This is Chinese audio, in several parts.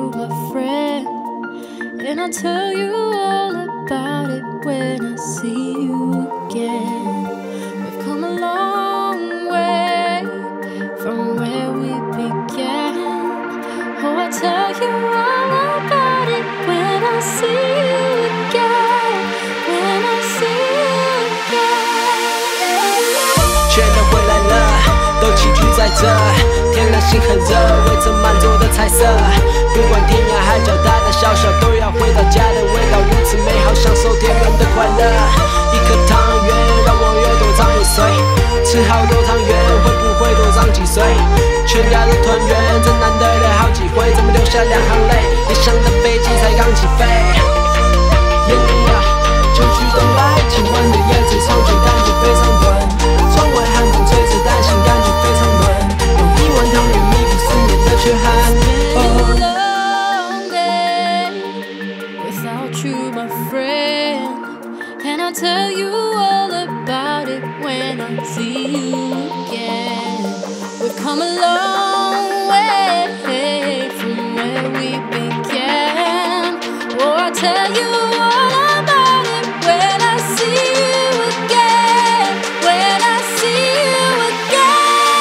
you, my friend, and I'll tell you all about it when I see you again. We've come a long way from where we began. Oh, I'll tell you all about it when I see you again. When I see you again. 全都回来了，都齐聚在这。天蓝星很热，围着满桌的彩色。不管天涯海角，大大小小都要回到家的味道，如此美好，享受田园的快乐。一颗汤圆，让我有多长1岁。吃好多汤圆，会不会多长几岁？全家的团圆，真难得的好机会，怎么流下2行泪？理想的飞机才刚起飞。秋去冬来，今晚的夜最长久，感觉非常短。窗外寒风吹着，担心感觉非常暖。用1碗汤圆弥补思念的缺憾。 Long day without you, my friend, and I'll tell you all about it when I see you again. We've come a long way from where we began. Oh, I'll tell you all about it when I see you again. When I see you again.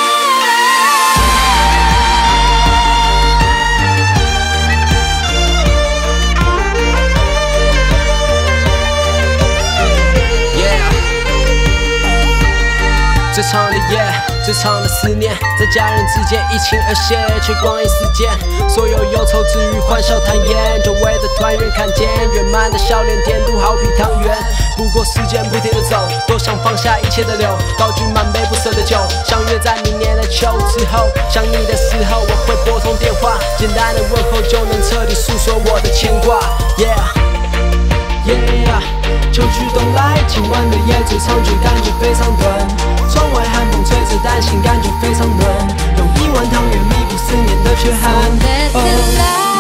Yeah， 最长的夜，最长的思念，在家人之间一亲而血，却光阴似箭。所有忧愁之余，欢笑谈颜，久违的团圆，看见圆满的笑脸，甜度好比汤圆。不过时间不停地走，多想放下一切的留，高举满杯不舍的酒，相约在明年的秋之后。想你的时候，我会拨通电话，简单的问候就能彻底诉说我的牵挂。秋去冬来，今晚的夜最长久，感觉非常短。窗外寒风吹着，担心感觉非常暖。用1碗汤圆弥补思念的缺憾。 Let the light